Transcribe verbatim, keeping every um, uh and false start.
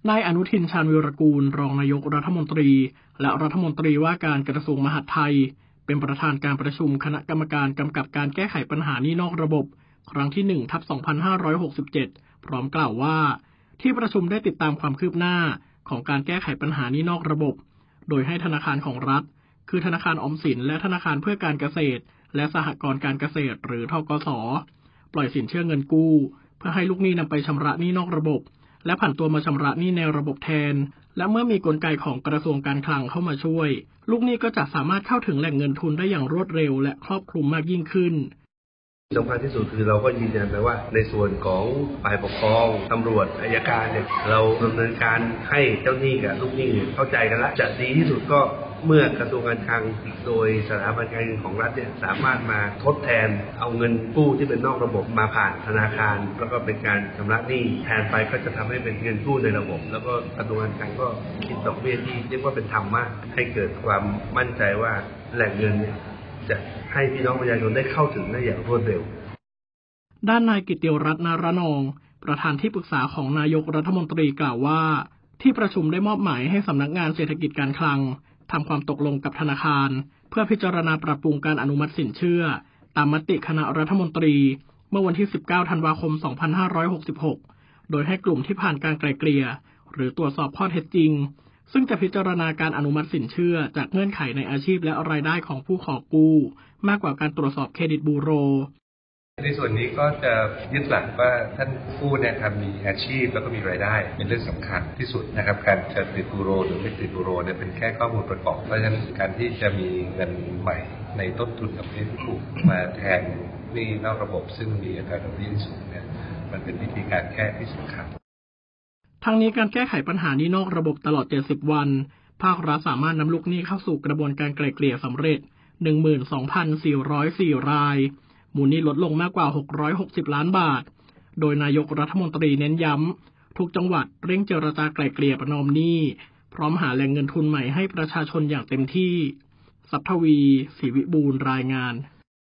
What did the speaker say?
นายอนุทินชาญวีรกูลรองนายกรัฐมนตรีและรัฐมนตรีว่าการกระทรวงมหาดไทยเป็นประธานการประชุมคณะกรรมการกำกับการแก้ไขปัญหาหนี้นอกระบบครั้งที่ หนึ่งทับสองพันห้าร้อยหกสิบเจ็ด พร้อมกล่าวว่าที่ประชุมได้ติดตามความคืบหน้าของการแก้ไขปัญหาหนี้นอกระบบโดยให้ธนาคารของรัฐคือธนาคารออมสินและธนาคารเพื่อการเกษตรและสหกรณ์การเกษตรหรือธกส.ปล่อยสินเชื่อเงินกู้เพื่อให้ลูกหนี้นำไปชำระหนี้นอกระบบและผันตัวมาชำระหนี้ในระบบแทนและเมื่อมีกลไกของกระทรวงการคลังเข้ามาช่วยลูกหนี้ก็จะสามารถเข้าถึงแหล่งเงินทุนได้อย่างรวดเร็วและครอบคลุมมากยิ่งขึ้นสำคัญที่สุดคือเราก็ยืนยันไปว่าในส่วนของฝ่ายปกครองตำรวจอัยการเนี่ยเราดำเนินการให้เจ้าหนี้กับลูกหนี้เข้าใจกันแล้วจะดีที่สุดก็เมื่อกระทรวงการคลังโดยสถาบันการเงินของรัฐเนี่ยสามารถมาทดแทนเอาเงินกู้ที่เป็นนอกระบบมาผ่านธนาคารแล้วก็เป็นการชำระหนี้แทนไปก็จะทำให้เป็นเงินกู้ในระบบแล้วก็กระทรวงการคลังก็คิดดอกเบี้ยที่เรียกว่าเป็นธรรมมากให้เกิดความมั่นใจว่าแหล่งเงินเนี่ยจะให้พี่น้องประชาชนได้เข้าถึงได้อย่างรวดเร็วด้านนายกิตติรัตน์นารนองประธานที่ปรึกษาของนายกรัฐมนตรีกล่าวว่าที่ประชุมได้มอบหมายให้สำนักงานเศรษฐกิจการคลังทำความตกลงกับธนาคารเพื่อพิจารณาปรับปรุงการอนุมัติสินเชื่อตามมติคณะรัฐมนตรีเมื่อวันที่สิบเก้าธันวาคมสองพันห้าร้อยหกสิบหกโดยให้กลุ่มที่ผ่านการไกล่เกลี่ยหรือตรวจสอบข้อเท็จจริงซึ่งจะพิจารณาการอนุมัติสินเชื่อจากเงื่อนไขในอาชีพและรายได้ของผู้ขอกู้มากกว่าการตรวจสอบเครดิตบูโรในส่วนนี้ก็จะยึดหลักว่าท่านผู้เนี่ยทำมีอาชีพแล้วก็มีรายได้เป็นเรื่องสำคัญที่สุดนะครับการจะติดบูโรหรือไม่ติดบูโรเนี่ยเป็นแค่ข้อมูลประกอบเพราะฉะนั้นการที่จะมีเงินใหม่ในต้นทุนดอกเบี้ยที่ถูกมาแทนหนี้นอกระบบซึ่งมีอัตราดอกเบี้ยสูงเนี่ยมันเป็นวิธีการแก้ที่สำคัญทั้งนี้การแก้ไขปัญหาหนี้นอกระบบตลอดเจ็ดสิบวันภาครัฐสามารถนำลูกหนี้เข้าสู่กระบวนการไกล่เกลี่ยสำเร็จ หนึ่งหมื่นสองพันสี่ร้อยสี่ รายมูลหนี้ลดลงมากกว่าหกร้อยหกสิบล้านบาทโดยนายกรัฐมนตรีเน้นย้ำทุกจังหวัดเร่งเจรจาไกล่เกลี่ยประนอมหนี้พร้อมหาแหล่งเงินทุนใหม่ให้ประชาชนอย่างเต็มที่สัทธวี ศรีวิบูลย์รายงาน